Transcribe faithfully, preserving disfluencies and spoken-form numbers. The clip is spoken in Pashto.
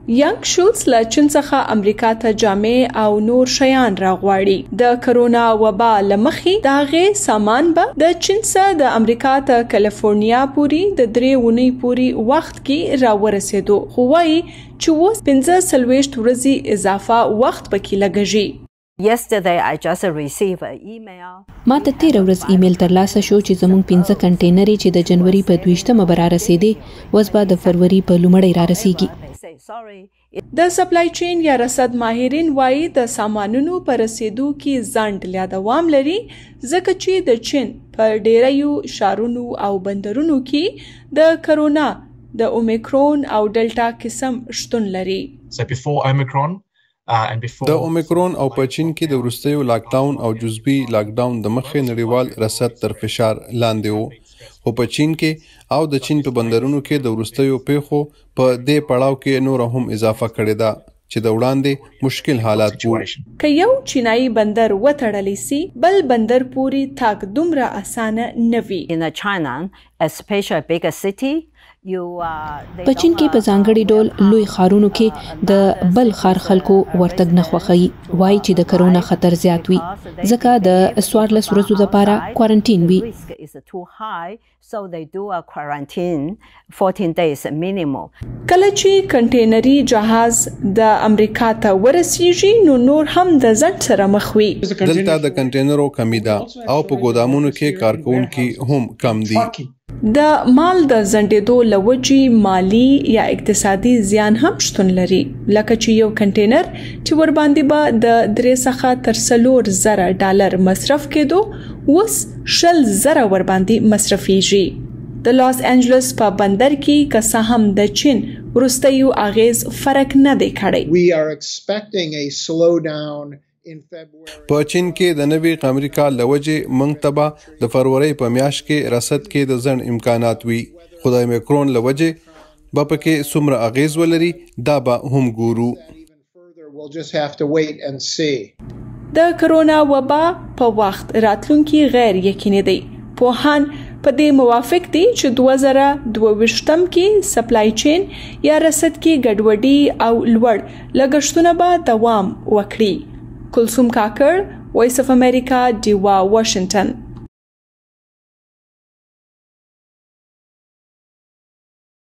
ینګ شولز له چین څخه امریکا ته جامې او نور شیان راغواړي. د کرونا وبا له مخې د هغې سامان به د چین څخه د امریکا ته کلیفورنیا پورې د درې اونۍ پورې وخت کې راورسېدو، خو وایي چې اوس پنځه څلوېښت ورځې اضافه وخت پکې لګېږي. Yesterday I just received an email. ما ته تیره ورځ ایمیل ترلاسه شو چې زموږ پنځه کنټینرې چې د جنوري په دویشتمه به رارسېدې اوس به د فروری په لومړۍ رارسېږي. د سپلایي چین یا رسد ماهرین وایي د سامانونو په رسېدو کې ځنډ لا دوام لري ځکه چې د چین په ډیریو ښارونو او بندرونو کې د کرونا د اومیکرون او ډلټا قسم شتون لري. So before Omicron د اومیکرون او په چین کې د وروستیو لاکډاون او جزوي لاکډاون د مخې نړیوال رسد تر فشار لاندې و، خو په چین کې او د چین په بندرونو کې د وروستیو پیښو په دې پړاو کې نور هم اضافه کړې ده چې د وړاندې مشکل حالات وو. که یو چینایي بندر وتړلی سي بل بندر پورې تاګ دومره اسانه نه وي. In China, especially bigger city, په چین کې په ځانګړي ډول لوی ښارونو کې د بل ښار خلکو ورتګ نه خوښوي، وایي چې د کرونا خطر زیات وي ځکه د څوارلس ورځو دپاره کوارنټین وي. کله چې کنټینري جهاز د امریکا ته ورسیږي نو نور هم د ځنډ سره مخ وي. دلته د کنټینرو کمی ده او په ګودامونو کې کارکوونکي هم کم دي. د مال د زنډېدو له وجې مالی یا اقتصادي زیان هم شتون لري، لکه چې یو کنټینر چې ورباندې به د درې څخه تر څلور زره ډالر مصرف کېدو اوس شل زره ورباندې مصرفیږي. د لاس انجلس په بندر کې که څه هم د چین وروستیو اغیز فرق نه دی کړی. په چین کې د نوي قمري کال له وجې موږ ته به د فروری په میاشت کې رسد کې د ځنډ امکانات وي، خو د اومیکرون له وجې به پکې څومره اغیز ولري دا به هم ګورو. د کرونا وبا په وخت راتلونکي غیر یقیني دی. پوهان په دې موافق دي چې دوه زره دوه ویشتم کې سپلایي چین یا رسد کې ګډوډي او لوړ لګښتونه به دوام وکړي. کلثوم کاکړ، وایس اف امریکا، ډیوا، واشنگټن.